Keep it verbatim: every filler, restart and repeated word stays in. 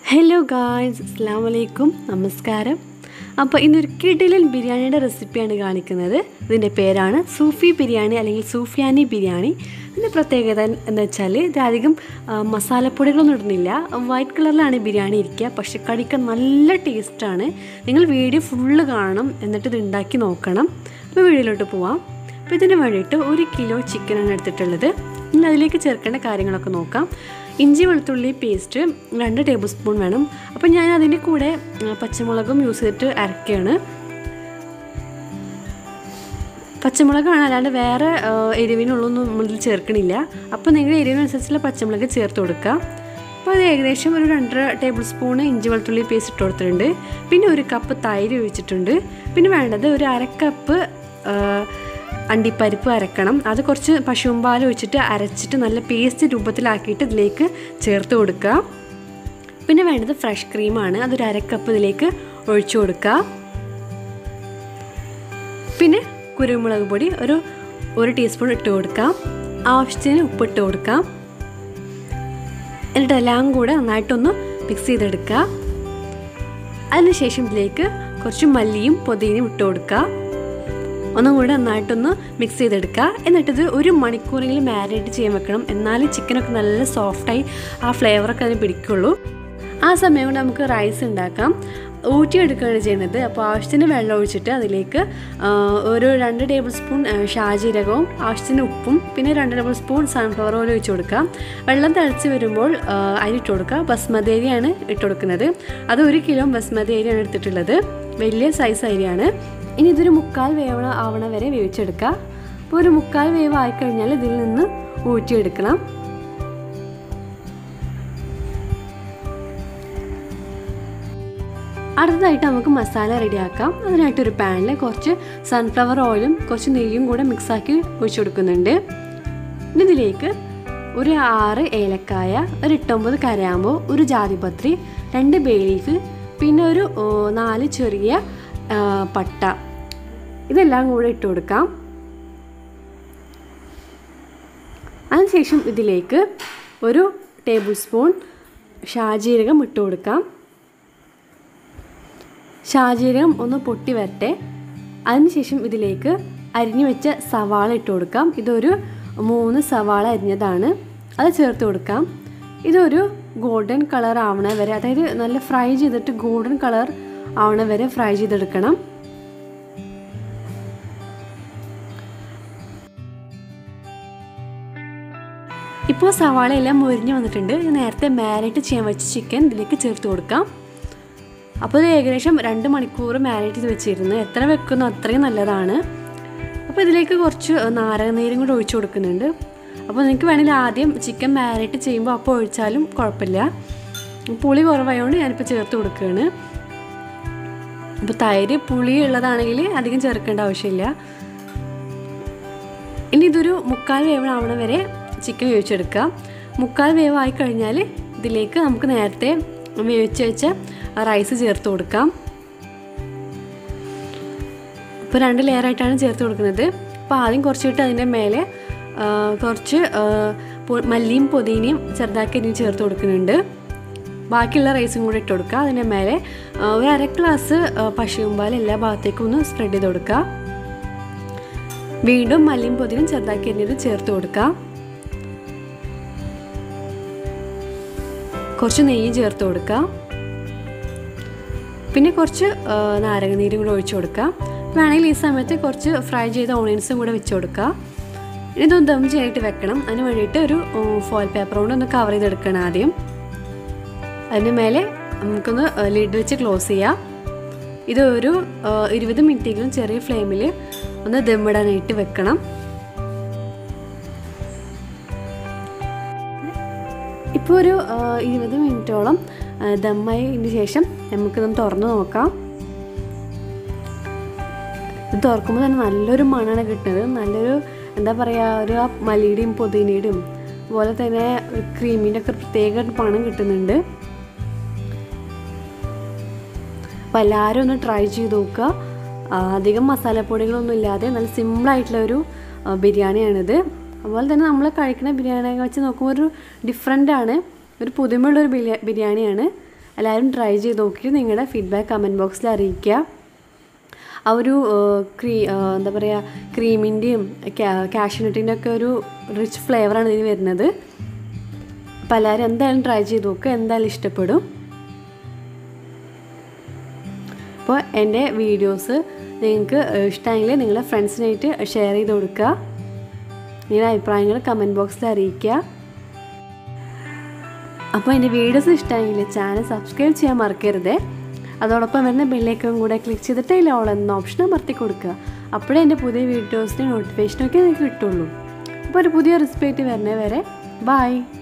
Hello guys, Assalamu alaikum, Namaskaram. അപ്പോൾ ഇന്നൊരു കിടിലൻ ബിരിയാണിയുടെ റെസിപ്പിയാണ് കാണിക്കുന്നത്. ഇതിൻ്റെ പേരാണ് സൂഫി ബിരിയാണി അല്ലെങ്കിൽ സൂഫിയാനി ബിരിയാണി. ഇതിൻ്റെ പ്രത്യേകത എന്ന് വെച്ചാൽ ഇത് അധികം മസാലപ്പൊടികളൊന്നും ഇടുന്നില്ല. വൈറ്റ് കളറിലാണ് ബിരിയാണി ഇരിക്കുക, പക്ഷെ കഴിക്കാൻ നല്ല ടേസ്റ്റാണ്. നിങ്ങൾ വീഡിയോ ഫുള്ള് കാണണം, എന്നിട്ട് ഇത് ഉണ്ടാക്കി നോക്കണം. അപ്പോൾ വീഡിയോയിലോട്ട് പോവാം. അപ്പോൾ ഇതിന് വേണ്ടിയിട്ട് ഒരു കിലോ ചിക്കനാണ് എടുത്തിട്ടുള്ളത്. ഇനി അതിലേക്ക് ചേർക്കേണ്ട കാര്യങ്ങളൊക്കെ നോക്കാം. ഇഞ്ചി വെളുത്തുള്ളി പേസ്റ്റ് രണ്ട് ടേബിൾ സ്പൂൺ വേണം. അപ്പോൾ ഞാൻ അതിൻ്റെ കൂടെ പച്ചമുളകും യൂസ് ചെയ്തിട്ട് അരക്കുകയാണ്. പച്ചമുളകാണ്, അല്ലാണ്ട് വേറെ എരിവിനുള്ളൊന്നും നമ്മളിൽ ചേർക്കണില്ല. അപ്പോൾ നിങ്ങളുടെ എരിവിനനുസരിച്ചുള്ള പച്ചമുളക് ചേർത്ത് കൊടുക്കുക. അപ്പോൾ അത് ഏകദേശം ഒരു രണ്ടര ടേബിൾ സ്പൂൺ ഇഞ്ചി വെളുത്തുള്ളി പേസ്റ്റ് ഇട്ട് കൊടുത്തിട്ടുണ്ട്. പിന്നെ ഒരു കപ്പ് തൈര് ഒഴിച്ചിട്ടുണ്ട്. പിന്നെ വേണ്ടത് ഒരു അര കപ്പ് അണ്ടിപ്പരിപ്പ് അരക്കണം. അത് കുറച്ച് പശുവും പാൽ ഒഴിച്ചിട്ട് അരച്ചിട്ട് നല്ല പേസ്റ്റ് രൂപത്തിലാക്കിയിട്ട് ഇതിലേക്ക് ചേർത്ത് കൊടുക്കുക. പിന്നെ വേണ്ടത് ഫ്രഷ് ക്രീമാണ്. അതൊരു അരക്കപ്പ് ഇതിലേക്ക് ഒഴിച്ചു കൊടുക്കുക. പിന്നെ കുരുമുളക് പൊടി ഒരു ഒരു ടീസ്പൂൺ ഇട്ട് കൊടുക്കാം. ആവശ്യത്തിന് ഉപ്പിട്ട് കൊടുക്കാം. എന്നിട്ട് എല്ലാം കൂടെ നന്നായിട്ടൊന്ന് മിക്സ് ചെയ്തെടുക്കുക. അതിനുശേഷം ഇതിലേക്ക് കുറച്ച് മല്ലിയും പുതിനയും ഇട്ട് കൊടുക്കുക. ഒന്നും കൂടെ നന്നായിട്ടൊന്ന് മിക്സ് ചെയ്തെടുക്കുക. എന്നിട്ടിത് ഒരു മണിക്കൂറെങ്കിലും മാരിനേറ്റ് ചെയ്യാൻ വെക്കണം. എന്നാലും ചിക്കനൊക്കെ നല്ല സോഫ്റ്റായി ആ ഫ്ലേവറൊക്കെ അതിന് പിടിക്കുള്ളൂ. ആ സമയം കൊണ്ട് നമുക്ക് റൈസ് ഉണ്ടാക്കാം. ഊറ്റിയെടുക്കുകയാണ് ചെയ്യുന്നത്. അപ്പോൾ ആവശ്യത്തിന് വെള്ളം ഒഴിച്ചിട്ട് അതിലേക്ക് ഒരു രണ്ട് ടേബിൾ സ്പൂൺ ഷാജീരകവും ആവശ്യത്തിന് ഉപ്പും പിന്നെ രണ്ട് ടേബിൾ സ്പൂൺ സൺഫ്ലവർ ഓയിൽ ഒഴിച്ച് കൊടുക്കുക. വെള്ളം തിളച്ച് വരുമ്പോൾ അരി ഇട്ട് കൊടുക്കുക. ബസ്മതി അരിയാണ് ഇട്ട് കൊടുക്കുന്നത്. അത് ഒരു കിലോ ബസ്മതി അരിയാണ് എടുത്തിട്ടുള്ളത്. വലിയ സൈസ് അരിയാണ്. ഇനി ഇതൊരു മുക്കാൽ വേവണ ആവണ വരെ വേവിച്ചെടുക്കുക. അപ്പോൾ ഒരു മുക്കാൽ വേവ് ആയിക്കഴിഞ്ഞാൽ ഇതിൽ നിന്ന് ഊറ്റിയെടുക്കണം. അടുത്തതായിട്ട് നമുക്ക് മസാല റെഡിയാക്കാം. അതിനായിട്ടൊരു പാനിൽ കുറച്ച് സൺഫ്ലവർ ഓയിലും കുറച്ച് നെയ്യും കൂടെ മിക്സാക്കി ഒഴിച്ചു കൊടുക്കുന്നുണ്ട്. ഇതിലേക്ക് ഒരു ആറ് ഏലക്കായ, ഒരു എട്ടൊമ്പത് കരാമ്പോ, ഒരു ജാതിപത്രി, രണ്ട് ബേ ലീഫ്, പിന്നെ ഒരു നാല് ചെറിയ പട്ട, ഇതെല്ലാം കൂടെ ഇട്ട് കൊടുക്കാം. അതിനുശേഷം ഇതിലേക്ക് ഒരു ടേബിൾ സ്പൂൺ ഷാജീരകം ഇട്ട് കൊടുക്കാം. ഷാജീരകം ഒന്ന് പൊട്ടി വരട്ടെ. അതിനുശേഷം ഇതിലേക്ക് അരിഞ്ഞു വെച്ച സവാള ഇട്ട് കൊടുക്കാം. ഇതൊരു മൂന്ന് സവാള അരിഞ്ഞതാണ്, അത് ചേർത്ത് കൊടുക്കാം. ഇതൊരു ഗോൾഡൻ കളർ ആവണ വരെ, അതായത് നല്ല ഫ്രൈ ചെയ്തിട്ട് ഗോൾഡൻ കളർ ആവണ വരെ ഫ്രൈ ചെയ്തെടുക്കണം. ഇപ്പോൾ സവാള എല്ലാം മുരിഞ്ഞ് വന്നിട്ടുണ്ട്. നേരത്തെ മാരിനേറ്റ് ചെയ്യാൻ വെച്ച ചിക്കൻ ഇതിലേക്ക് ചേർത്ത് കൊടുക്കാം. അപ്പോൾ ഇത് ഏകദേശം രണ്ട് മണിക്കൂർ മാരിനേറ്റ് ചെയ്ത് വെച്ചിരുന്നു. എത്ര വെക്കുന്നോ അത്രയും നല്ലതാണ്. അപ്പോൾ ഇതിലേക്ക് കുറച്ച് നാരങ്ങനീരും കൂടെ ഒഴിച്ചു കൊടുക്കുന്നുണ്ട്. അപ്പോൾ നിങ്ങൾക്ക് വേണമെങ്കിൽ ആദ്യം ചിക്കൻ മാരിനേറ്റ് ചെയ്യുമ്പോൾ അപ്പോൾ ഒഴിച്ചാലും കുഴപ്പമില്ല. പുളി കുറവായതുകൊണ്ട് ഞാനിപ്പോൾ ചേർത്ത് കൊടുക്കുകയാണ്. അപ്പോൾ തൈര് പുളി ഉള്ളതാണെങ്കിൽ അധികം ചേർക്കേണ്ട ആവശ്യമില്ല. ഇനി ഇതൊരു മുക്കാൽ വേവാവണ വരെ ചിക്കൻ വേവിച്ചെടുക്കുക. മുക്കാൽ വേവായി കഴിഞ്ഞാൽ ഇതിലേക്ക് നമുക്ക് നേരത്തെ വേവിച്ച് വെച്ച റൈസ് ചേർത്ത് കൊടുക്കാം. ഇപ്പോൾ രണ്ട് ലെയറായിട്ടാണ് ചേർത്ത് കൊടുക്കുന്നത്. അപ്പോൾ ആദ്യം കുറച്ചിട്ട് അതിൻ്റെ മേലെ കുറച്ച് മല്ലിയും പുതിനയും ചെറുതാക്കി ഇനി ചേർത്ത് കൊടുക്കുന്നുണ്ട്. ബാക്കിയുള്ള റൈസും കൂടെ ഇട്ട് കൊടുക്കുക. അതിൻ്റെ മേലെ ഒരു അര ഗ്ലാസ് പശുവും പാൽ എല്ലാ ഭാഗത്തേക്കും ഒന്ന് സ്പ്രെഡ് ചെയ്ത് കൊടുക്കുക. വീണ്ടും മല്ലിയും പുതിനയും ചെറുതാക്കി അരിഞ്ഞത് ചേർത്ത് കൊടുക്കുക. കുറച്ച് നെയ്യ് ചേർത്ത് കൊടുക്കുക. പിന്നെ കുറച്ച് നാരങ്ങനീരും കൂടെ ഒഴിച്ചു കൊടുക്കുക. വേണമെങ്കിൽ ഈ സമയത്ത് കുറച്ച് ഫ്രൈ ചെയ്ത ഓണിയൻസും കൂടെ വെച്ച് കൊടുക്കുക. ഇതൊന്ന് ദം ചെയ്തിട്ട് വെക്കണം. അതിന് വേണ്ടിയിട്ട് ഒരു ഫോയിൽ പേപ്പർ കൊണ്ട് ഒന്ന് കവർ ചെയ്തെടുക്കണം ആദ്യം. അതിന് മേലെ നമുക്കൊന്ന് ലിഡ് വെച്ച് ക്ലോസ് ചെയ്യാം. ഇത് ഒരു ഇരുപത് മിനിറ്റെങ്കിലും ചെറിയ ഫ്ലെയിമിൽ ഒന്ന് ദമ്മിടാനായിട്ട് വെക്കണം. ഇപ്പോൾ ഒരു ഇരുപത് മിനിറ്റോളം ദമ്മായതിന് ശേഷം നമുക്കിതൊന്ന് തുറന്ന് നോക്കാം. ഇത് തുറക്കുമ്പോൾ തന്നെ നല്ലൊരു മണമാണ് കിട്ടുന്നത്. നല്ലൊരു എന്താ പറയുക, ഒരു ആ മല്ലിയുടെയും പുതിനയുടെയും അതുപോലെ തന്നെ ക്രീമിൻ്റെ ഒക്കെ പ്രത്യേക മണം കിട്ടുന്നുണ്ട്. അപ്പോൾ എല്ലാവരും ഒന്ന് ട്രൈ ചെയ്ത് നോക്കുക. അധികം മസാലപ്പൊടികളൊന്നും ഇല്ലാതെ നല്ല സിമ്പിളായിട്ടുള്ളൊരു ബിരിയാണിയാണിത്. അതുപോലെ തന്നെ നമ്മൾ കഴിക്കുന്ന ബിരിയാണി വെച്ച് നോക്കുമ്പോൾ ഒരു ഡിഫറെൻ്റാണ്, ഒരു പുതുമയുള്ളൊരു ബിരിയാണിയാണ്. എല്ലാവരും ട്രൈ ചെയ്ത് നോക്കിയിട്ട് നിങ്ങളുടെ ഫീഡ്ബാക്ക് കമൻറ്റ് ബോക്സിൽ അറിയിക്കുക. ആ ഒരു ക്രീ എന്താ പറയുക ക്രീമിൻ്റെയും കാഷ്യൂനട്ടിൻ്റെ ഒക്കെ ഒരു റിച്ച് ഫ്ലേവറാണ് ഇതിന് വരുന്നത്. അപ്പോൾ എല്ലാവരും എന്തായാലും ട്രൈ ചെയ്ത് നോക്കുക, എന്തായാലും ഇഷ്ടപ്പെടും. അപ്പോൾ എൻ്റെ വീഡിയോസ് നിങ്ങൾക്ക് ഇഷ്ടമെങ്കിൽ നിങ്ങളുടെ ഫ്രണ്ട്സിനായിട്ട് ഷെയർ ചെയ്ത് കൊടുക്കുക. നിങ്ങളുടെ അഭിപ്രായങ്ങൾ കമൻറ്റ് ബോക്സിൽ അറിയിക്കുക. അപ്പോൾ എൻ്റെ വീഡിയോസ് ഇഷ്ടമെങ്കിൽ ചാനൽ സബ്സ്ക്രൈബ് ചെയ്യാൻ മറക്കരുത്. അതോടൊപ്പം വരുന്ന ബെല്ലൈക്കൺ കൂടെ ക്ലിക്ക് ചെയ്തിട്ട് അതിൽ ഓൾ എന്ന ഓപ്ഷൻ അമർത്തി കൊടുക്കുക. അപ്പോഴേ എൻ്റെ പുതിയ വീഡിയോസിൻ്റെ നോട്ടിഫിക്കേഷനൊക്കെ നിങ്ങൾക്ക് കിട്ടുള്ളൂ. അപ്പോൾ ഒരു പുതിയ റെസിപ്പി ആയിട്ട് വരുന്നേ വരെ ബൈ.